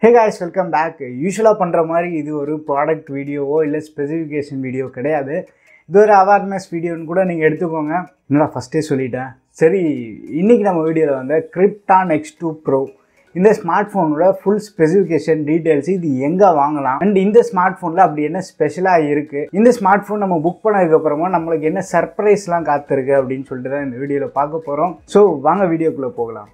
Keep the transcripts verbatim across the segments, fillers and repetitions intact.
Hey guys, welcome back. Usually பண்ற மாதிரி இது ஒரு ப்ராடக்ட் வீடியோவோ இல்ல ஸ்பெசிஃபிகேஷன் வீடியோ கிடையாது. இது ஒரு அவேர்னஸ் வீடியோன்னு கூட நீங்க எடுத்துக்கோங்க. என்னடா ஃபர்ஸ்டே சொல்லிட்டேன். சரி, இன்னைக்கு நம்ம வீடியோல வந்து Krypton X two Pro இந்த ஸ்மார்ட் போனோட ஃபுல் ஸ்பெசிஃபிகேஷன் டீடைல்ஸ் இது எங்க வாங்கலாம் அண்ட் இந்த ஸ்மார்ட் போன்ல அப்படி என்ன ஸ்பெஷலா இருக்கு, இந்த ஸ்மார்ட் போன் நம்ம புக் பண்ணதுக்கு அப்புறமா நம்மளுக்கு என்ன சர்ப்ரைஸ்லாம் காத்திருக்கு அப்படின்னு சொல்லிட்டு தான் இந்த வீடியோல பார்க்க போறோம். ஸோ வாங்க வீடியோக்குள்ள போகலாம்.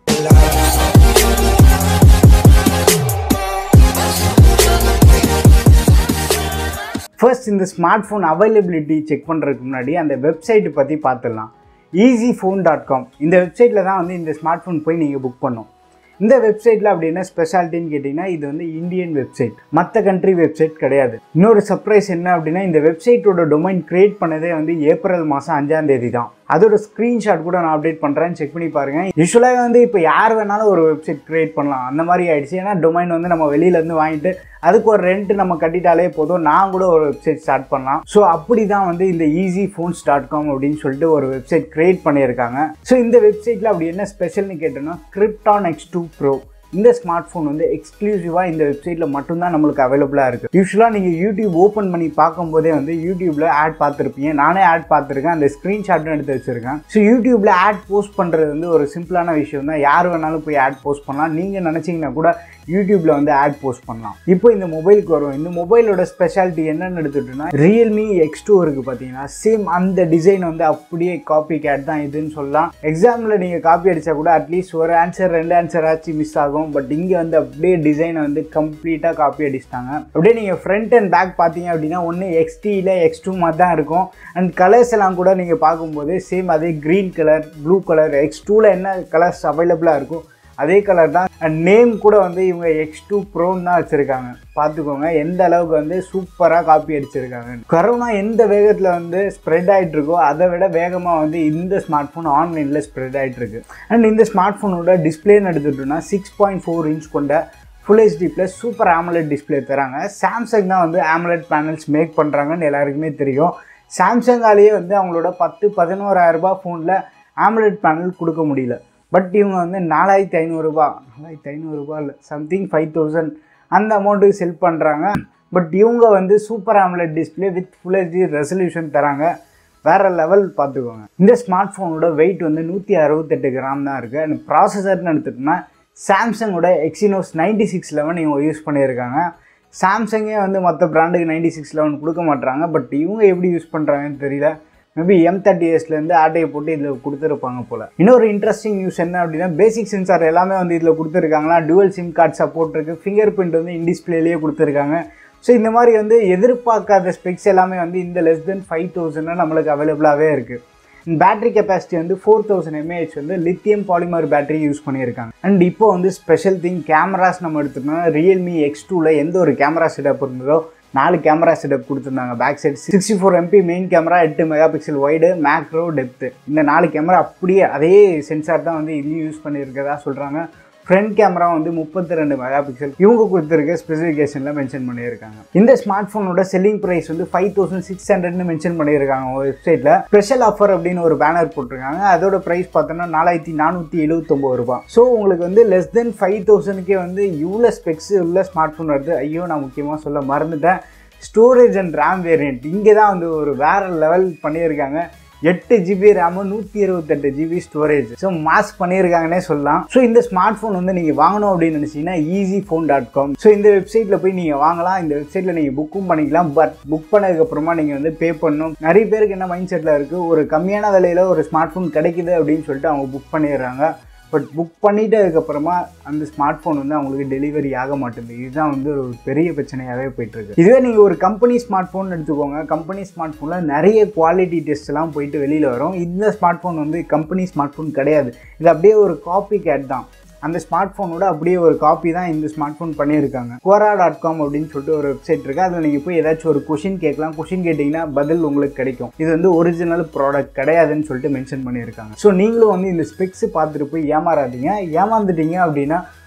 ஃபர்ஸ்ட் இந்த ஸ்மார்ட் ஃபோன் அவைலபிலிட்டி செக் பண்ணுறதுக்கு முன்னாடி அந்த வெப்சைட்டை பற்றி பார்த்துடலாம். ஈஸி ஃபோன் டாட் காம் இந்த வெப்சைட்டில் தான் வந்து இந்த ஸ்மார்ட் ஃபோன் போய் நீங்கள் புக் பண்ணணும். இந்த வெப்சைட்டில் அப்படி என்ன ஸ்பெஷாலிட்டின்னு கேட்டிங்கன்னா, இது வந்து இந்தியன் வெப்சைட், மற்ற கண்ட்ரி வெப்சைட் கிடையாது. இன்னொரு சர்ப்ரைஸ் என்ன அப்படின்னா, இந்த வெப்சைட்டோட டொமைன் கிரியேட் பண்ணதே வந்து ஏப்ரல் மாதம் அஞ்சாம் தேதி தான். அதோட ஸ்க்ரீன்ஷாட் கூட நான் அப்டேட் பண்ணுறேன், செக் பண்ணி பாருங்கள். யூஸ்வலாக வந்து இப்போ யார் வேணாலும் ஒரு வெப்சைட் க்ரியேட் பண்ணலாம், அந்த மாதிரி ஆகிடுச்சு. ஏன்னா டொமைன் வந்து நம்ம வெளியிலேருந்து வாங்கிட்டு அதுக்கு ஒரு ரெண்ட் நம்ம கட்டிட்டாலே போதும், நான் கூட ஒரு வெப்சைட் ஸ்டார்ட் பண்ணலாம். ஸோ அப்படி தான் வந்து இந்த ஈஸி ஃபோன்ஸ் டாட் காம் அப்படின்னு சொல்லிட்டு ஒரு வெப்சைட் க்ரியேட் பண்ணியிருக்காங்க. ஸோ இந்த வெப்சைட்டில் அப்படி என்ன ஸ்பெஷல்னு கேட்டோன்னா, Krypton X two Pro இந்த ஸ்மார்ட் ஃபோன் வந்து எக்ஸ்க்ளூசிவாக இந்த வெப்சைட்டில் மட்டும்தான் நம்மளுக்கு அவைலபிளாக இருக்குது. யூஸ்வலாக நீங்கள் யூடியூப் ஓப்பன் பண்ணி பார்க்கும்போதே வந்து யூடியூப்பில் ஆட் பார்த்துருப்பீங்க. நானே ஆட் பார்த்துருக்கேன், அந்த ஸ்க்ரீன்ஷாட்டும் எடுத்து வச்சுருக்கேன். ஸோ யூடியூப்பில் ஆட் போஸ்ட் பண்ணுறது வந்து ஒரு சிம்பிளான விஷயம் தான். யார் வேணாலும் போய் ஆட் போஸ்ட் பண்ணலாம். நீங்கள் நினச்சிங்கன்னா கூட யூடியூப்பில் வந்து ஆட் போஸ்ட் பண்ணலாம். இப்போ இந்த மொபைலுக்கு வரும். இந்த மொபைலோட ஸ்பெஷாலிட்டி என்னென்னு எடுத்துட்டோம்னா, ரியல்மி எக்ஸ் டூ இருக்குது பார்த்தீங்கன்னா, சேம் அந்த டிசைன் வந்து அப்படியே காப்பி கேட் தான் இதுன்னு சொல்லலாம். எக்ஸாமில் நீங்கள் காப்பி அடித்தா கூட அட்லீஸ்ட் ஒரு ஆன்சர் ரெண்டு ஆன்சர் ஆச்சு மிஸ் ஆகும். பட் இங்கே வந்து அப்படியே டிசைனை வந்து கம்ப்ளீட்டாக காப்பி அடிச்சிட்டாங்க. அப்படியே நீங்கள் ஃப்ரண்ட் அண்ட் பேக் பார்த்தீங்க அப்படின்னா ஒன்று எக்ஸ்டி இல்லை எக்ஸ் டூ மாதிரி தான் இருக்கும். அண்ட் கலர்ஸ் எல்லாம் கூட நீங்கள் பார்க்கும்போது சேம் அதே green colour, blue colour, X டூவில் என்ன கலர்ஸ் அவைலபிளாக இருக்கும் அதே கலர் தான். அண்ட் நேம் கூட வந்து இவங்க எக்ஸ் டூ ப்ரோன்னு தான் வச்சுருக்காங்க. பார்த்துக்கோங்க எந்த அளவுக்கு வந்து சூப்பராக காப்பி அடிச்சிருக்காங்க. கொரோனா எந்த வேகத்தில் வந்து ஸ்ப்ரெட் ஆகிட்டு இருக்கோ அதை விட வேகமாக வந்து இந்த ஸ்மார்ட் ஃபோன் ஆன்லைனில் ஸ்ப்ரெட் ஆகிட்டு இருக்கு. அண்ட் இந்த ஸ்மார்ட் ஃபோனோட டிஸ்பிளேன்னு எடுத்துட்டோம்னா சிக்ஸ் பாயிண்ட் ஃபோர் இன்ச் கொண்ட full HD plus super AMOLED display தராங்க. சாம்சங் தான் வந்து ஆமலட் பேனல்ஸ் மேக் பண்ணுறாங்கன்னு எல்லாருக்குமே தெரியும். சாம்சங்காலேயே வந்து அவங்களோட பத்து பதினோராயிரம் ரூபாய் ஃபோனில் ஆமலட் பேனல் கொடுக்க முடியல. பட் இவங்க வந்து நாலாயிரத்தி ஐநூறுரூபா நாலாயிரத்தி ஐநூறுரூபா இல்லை சம்திங் ஃபைவ் தௌசண்ட் அந்த அமௌண்ட்டுக்கு செல் பண்ணுறாங்க. பட் இவங்க வந்து super AMOLED display with full HD resolution தராங்க. வேறு லெவல் பார்த்துக்கோங்க. இந்த ஸ்மார்ட் ஃபோனோட வெயிட் வந்து நூற்றி அறுபத்தெட்டு கிராம் தான் இருக்குது. அண்ட் ப்ராசஸர்னு எடுத்துட்டோம்னா சாம்சங்கோட எக்ஸினோஸ் நைன்டி சிக்ஸ் லெவன் இவங்க யூஸ் பண்ணியிருக்காங்க. சாம்சங்கே வந்து மற்ற பிராண்டுக்கு நைன்டி சிக்ஸ் லெவன் கொடுக்க மாட்டாங்க. பட் இவங்க எப்படி யூஸ் பண்ணுறாங்கன்னு தெரியல. மேபி எம் தேர்ட்டி எஸ்லேருந்து ஆட்டையை போட்டு இதில் கொடுத்துருப்பாங்க போல். இன்னொரு இன்ட்ரெஸ்டிங் நியூஸ் என்ன அப்படின்னா, பேசிக் சென்சார் எல்லாமே வந்து இதில் கொடுத்துருக்காங்களா. டுவல் சிம் கார்டு சப்போர்ட் இருக்குது. ஃபிங்கர் பிரிண்ட் வந்து இன் டிஸ்பிளேலேயே கொடுத்துருக்காங்க. ஸோ இந்த மாதிரி வந்து எதிர்பார்க்காத ஸ்பெக்ஸ் எல்லாமே வந்து இந்த லெஸ் தென் ஃபைவ் தௌசண்ட் நம்மளுக்கு அவைலபிளாகவே இருக்குது. பேட்டரி கெப்பாசிட்டி வந்து ஃபோர் தௌசண்ட் எம்ஏஹெச் வந்து லித்தியம் பாலிமர் பேட்டரி யூஸ் பண்ணியிருக்காங்க. அண்ட் இப்போ வந்து ஸ்பெஷல் திங் கேமராஸ் நம்ம எடுத்துட்டோம்னா, ரியல்மி எக்ஸ் டூவில் எந்த ஒரு கேமரா செட்டப் இருந்ததோ நாலு கேமரா செட்டப் கொடுத்துருந்தாங்க. Back side sixty four MP main camera, எட்டு megapixel wide, macro, depth, இந்த நாலு கேமரா அப்படியே அதே சென்சார் தான் வந்து இதையும் யூஸ் பண்ணியிருக்கதா சொல்கிறாங்க. ஃப்ரண்ட் கேமரா வந்து முப்பத்தி ரெண்டு மெகா பிக்சல் இவங்க கொடுத்துருக்க ஸ்பெசிஃபிகேஷனில் மென்ஷன் பண்ணியிருக்காங்க. இந்த ஸ்மார்ட் ஃபோனோட செல்லிங் ப்ரைஸ் வந்து ஃபைவ் தௌசண்ட் சிக்ஸ் ஹண்ட்ரட்னு மென்ஷன் பண்ணியிருக்காங்க வெப்சைட்டில். ஸ்பெஷல் ஆஃபர் அப்படின்னு ஒரு பேனர் போட்டிருக்காங்க. அதோட ப்ரைஸ் பார்த்தோன்னா நாலாயிரத்தி நானூற்றி எழுபத்தொம்பது ரூபா. ஸோ உங்களுக்கு வந்து லெஸ் தென் ஃபைவ் தௌசண்ட்கே வந்து இவ்வளோ ஸ்பெக்ஸ் உள்ள ஸ்மார்ட் ஃபோன் வருது. ஐயோ, நான் முக்கியமாக சொல்ல மறந்துட்டேன், ஸ்டோரேஜ் அண்ட் ரேம் வேரியன்ட் இங்கே தான் வந்து ஒரு வேறு லெவல் பண்ணியிருக்காங்க. எட்டு ஜிபி ரேமு, நூற்றி இருபத்தெட்டு ஜிபி ஸ்டோரேஜ். ஸோ மாஸ் பண்ணியிருக்காங்கன்னே சொல்லலாம். ஸோ இந்த ஸ்மார்ட் ஃபோன் வந்து நீங்கள் வாங்கணும் அப்படின்னு நினச்சிங்கன்னா easy phone dot com so இந்த வெப்சைட்டில் போய் நீங்கள் வாங்கலாம். இந்த வெப்சைட்டில் நீங்கள் புக்கும் பண்ணிக்கலாம். பட் புக் பண்ணதுக்கப்புறமா நீங்கள் வந்து பே பண்ணணும். நிறைய பேருக்கு என்ன மைண்ட் செட்டில் இருக்குது, ஒரு கம்மியான விலையில் ஒரு ஸ்மார்ட் ஃபோன் கிடைக்குது அப்படின்னு சொல்லிட்டு அவங்க புக் பண்ணிடுறாங்க. பட் புக் பண்ணிட்டு அதுக்கப்புறமா அந்த ஸ்மார்ட் ஃபோன் வந்து அவங்களுக்கு டெலிவரி ஆக மாட்டேங்குது. இதுதான் வந்து ஒரு பெரிய பிரச்சனையாகவே போயிட்டுருக்கு. இதுவே நீங்கள் ஒரு கம்பெனி ஸ்மார்ட் ஃபோன் எடுத்துக்கோங்க. கம்பெனி ஸ்மார்ட் ஃபோனில் நிறைய குவாலிட்டி டெஸ்ட் எல்லாம் போயிட்டு வெளியில் வரும். இந்த ஸ்மார்ட் ஃபோன் வந்து கம்பெனி ஸ்மார்ட் ஃபோன் கிடையாது. இது அப்படியே ஒரு காப்பி கேட் தான். அந்த ஸ்மார்ட் ஃபோனோட அப்படியே ஒரு காப்பி தான் இந்த ஸ்மார்ட் ஃபோன் பண்ணியிருக்காங்க. கோரா டாட் காம் அப்படின்னு சொல்லிட்டு ஒரு வெப்சைட் இருக்குது. அதில் நீங்கள் போய் ஏதாச்சும் ஒரு கொஷின் கேட்கலாம். கொஷின் கேட்டிங்கன்னா பதில் உங்களுக்கு கிடைக்கும். இது வந்து ஒரிஜினல் ப்ராடக்ட் கிடையாதுன்னு சொல்லிட்டு மென்ஷன் பண்ணியிருக்காங்க. ஸோ நீங்களும் வந்து இந்த ஸ்பெக்ஸ் பார்த்துட்டு போய் ஏமாறாதீங்க. ஏமாந்துட்டீங்க அப்படின்னா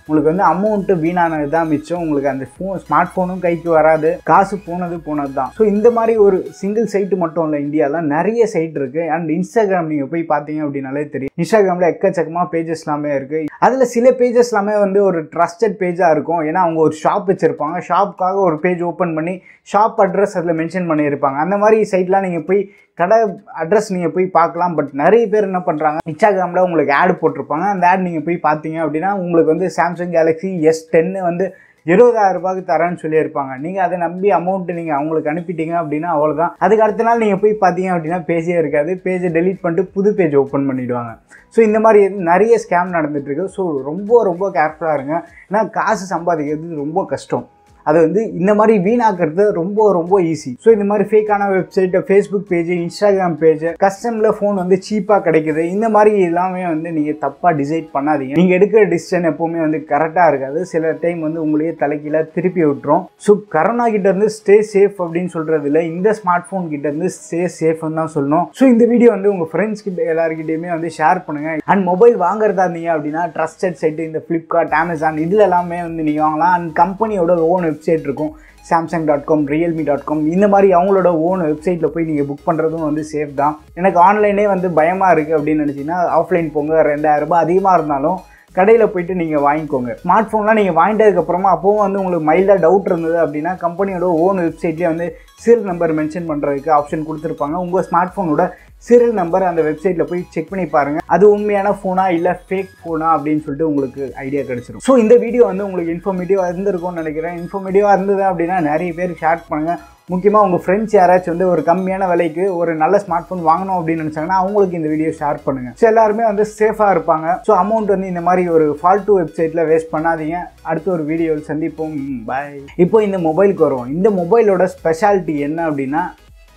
உங்களுக்கு வந்து அமௌண்ட்டு வீணானது தான் மிச்சம். உங்களுக்கு அந்த ஃபோன் ஸ்மார்ட் ஃபோனும் கைக்கு வராது, காசு போனது போனது தான். ஸோ இந்த மாதிரி ஒரு சிங்கிள் சைட்டு மட்டும் இல்லை, இந்தியாவில் நிறைய சைட் இருக்குது. அண்ட் இன்ஸ்டாகிராம் நீங்கள் போய் பார்த்தீங்க அப்படின்னாலே தெரியும், இன்ஸ்டாகிராமில் எக்கச்சக்கமாக பேஜஸ் எல்லாமே இருக்குது. அதில் சில பேஜஸ் எல்லாமே வந்து ஒரு ட்ரஸ்டட் பேஜாக இருக்கும். ஏன்னா அவங்க ஒரு ஷாப் வச்சுருப்பாங்க, ஷாப்புக்காக ஒரு பேஜ் ஓப்பன் பண்ணி ஷாப் அட்ரஸ் அதில் மென்ஷன் பண்ணியிருப்பாங்க. அந்த மாதிரி சைட்லாம் நீங்கள் போய் கடை அட்ரஸ் நீங்கள் போய் பார்க்கலாம். பட் நிறைய பேர் என்ன பண்ணுறாங்க, இன்ஸ்டாகிராமில் உங்களுக்கு ஆட் போட்டிருப்பாங்க. அந்த ஆட் நீங்கள் போய் பார்த்தீங்க அப்படின்னா உங்களுக்கு வந்து சாம்சங் கேலக்ஸி எஸ் டென்னு வந்து இருபதாயிரம் ரூபாய்க்கு தரேன்னு சொல்லியிருப்பாங்க. நீங்கள் அதை நம்பி அமௌண்ட்டு நீங்கள் அவங்களுக்கு அனுப்பிட்டீங்க அப்படின்னா அவ்வளோதான். அதுக்கு அடுத்த நாள் நீங்கள் போய் பார்த்தீங்க அப்படின்னா பேஜே இருக்காது, பேஜை டெலீட் பண்ணிட்டு புது பேஜ் ஓப்பன் பண்ணிவிடுவாங்க. ஸோ இந்த மாதிரி நிறைய ஸ்கேம் நடந்துகிட்ருக்கு. ஸோ ரொம்ப ரொம்ப கேர்ஃபுல்லாக இருங்க. ஏன்னா காசு சம்பாதிக்கிறது ரொம்ப கஷ்டம், அது வந்து இந்த மாதிரி வீணாக்குறது ரொம்ப ரொம்ப ஈஸி. ஸோ இந்த மாதிரி ஃபேக்கான website, Facebook page, Instagram page, கஸ்டமில் ஃபோன் வந்து சீப்பாக கிடைக்குது, இந்த மாதிரி எல்லாமே வந்து நீங்கள் தப்பாக டிசைட் பண்ணாதீங்க. நீங்கள் எடுக்கிற டிசிஷன் எப்போவுமே வந்து கரெக்டாக இருக்காது. சில டைம் வந்து உங்களையே தலைக்கீழ திருப்பி விட்டுரும். ஸோ கரோனா கிட்டேருந்து ஸ்டே சேஃப் அப்படின்னு சொல்கிறது இல்லை, இந்த ஸ்மார்ட் ஃபோன் கிட்டேருந்து ஸ்டே சேஃப்னு தான் சொல்லணும். ஸோ இந்த வீடியோ வந்து உங்கள் ஃப்ரெண்ட்ஸ் கிட்ட எல்லாருக்கிட்டையுமே வந்து ஷேர் பண்ணுங்கள். அண்ட் மொபைல் வாங்குறதா இருந்தீங்க அப்படின்னா ட்ரஸ்டட் சைட்டு இந்த ஃப்ளிப்கார்ட், அமேசான் இதில் எல்லாமே வந்து நீங்கள் வாங்கலாம். அண்ட் கம்பெனியோட ஓன் வெப்சைட் இருக்கும், Samsung dot com, Realme dot com, இந்த மாதிரி அவங்களோட ஓன் வெப்சைட்டில் போய் நீங்கள் புக் பண்ணுறதும் வந்து சேஃப் தான். எனக்கு ஆன்லைனே வந்து பயமாக இருக்குது அப்படின்னு நினச்சிங்கன்னா ஆஃப்லைன் போங்க. ரெண்டாயிரம் ரூபாய் அதிகமாக இருந்தாலும் கடையில் போயிட்டு நீங்கள் வாங்கிக்கோங்க. ஸ்மார்ட் ஃபோன்லாம் நீங்கள் வாங்கிட்டதுக்கப்புறமா அப்போவும் வந்து உங்களுக்கு மைல்டாக டவுட் இருந்தது அப்படின்னா கம்பெனியோட ஓன் வெப்சைட்லேயே வந்து சீரியல் நம்பர் மென்ஷன் பண்ணுறதுக்கு ஆப்ஷன் கொடுத்துருப்பாங்க. உங்கள் ஸ்மார்ட் ஃபோனோட சீரியல் நம்பர் அந்த வெப்சைட்டில் போய் செக் பண்ணி பாருங்கள், அது உண்மையான ஃபோனா இல்லை ஃபேக் ஃபோனா அப்படின்னு சொல்லிட்டு உங்களுக்கு ஐடியா கிடச்சிடும். ஸோ இந்த வீடியோ வந்து உங்களுக்கு இன்ஃபர்மேட்டிவாக இருந்திருக்கும்னு நினைக்கிறேன். இன்ஃபர்மேட்டிவாக இருந்தது அப்படின்னா நிறைய பேர் ஷேர் பண்ணுங்கள். முக்கியமாக உங்கள் ஃப்ரெண்ட்ஸ் யாராச்சும் வந்து ஒரு கம்மியான விலைக்கு ஒரு நல்ல ஸ்மார்ட் ஃபோன் வாங்கணும் அப்படின்னு நினச்சாங்கன்னா அவங்களுக்கு இந்த வீடியோ ஷேர் பண்ணுங்கள். ஸோ எல்லாருமே வந்து சேஃபாக இருப்பாங்க. ஸோ அமௌண்ட் வந்து இந்த மாதிரி ஒரு ஃபால்ட்டு வெப்சைட்டில் வேஸ்ட் பண்ணாதீங்க. அடுத்த ஒரு வீடியோவில் சந்திப்போம். பாய். இப்போ இந்த மொபைலுக்கு வருவோம். இந்த மொபைலோட ஸ்பெஷாலிட்டி என்ன அப்படின்னா,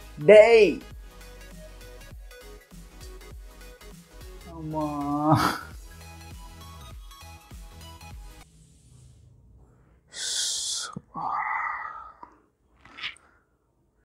டேய் ஆமாம்